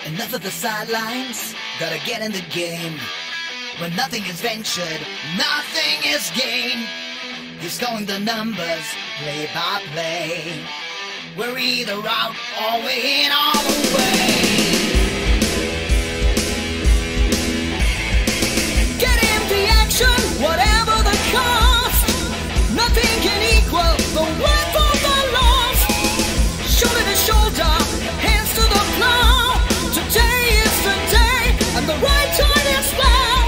Enough of the sidelines, gotta get in the game. When nothing is ventured, nothing is gained. You're scoring the numbers, play by play. We're either out or we're in all the way. Get into action, whatever the cost. Nothing can equal the work of the lost. Shoulder to shoulder, hands to the plow. Today is the day, and the right time is now.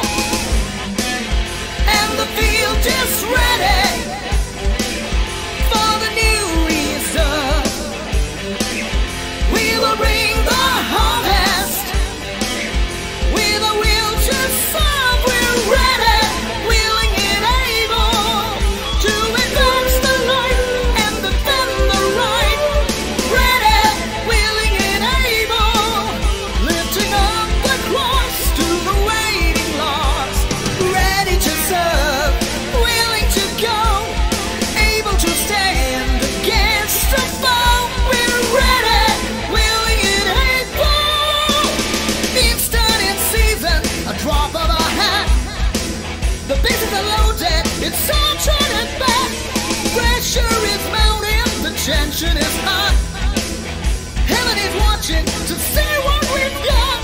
And the field is ready for the new reserve. We will bring the harvest with a will to serve. We're ready, willing and able to advance the light and defend the right. Ready, willing and able, lifting up the cross to the waiting lost. Ready to serve, willing to go, able to stand against the foe. We're ready, willing and able. Instant in season, a drop of a hat. The bases are loaded, it's all turning back. Pressure is mounting, the tension is hot. Heaven is watching to see what we've got.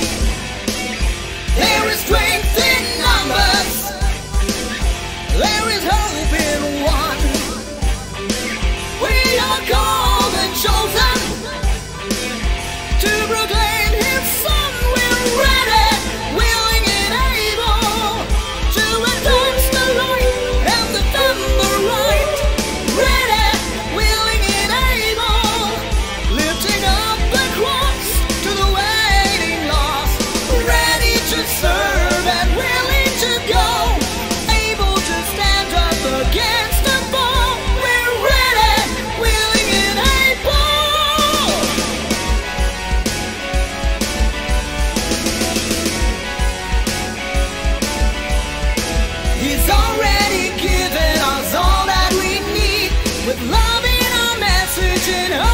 There is strength in numbers, there is hope in one. We are called and chosen to proclaim His Son. We're ready, willing and able to advance the light and defend the right. Ready, willing and able, lifting up the cross to the waiting lost. Ready to serve and willing to go, able to stand up against the foe. We're ready, willing and able. He's already given us all that we need, with love in our message and hope.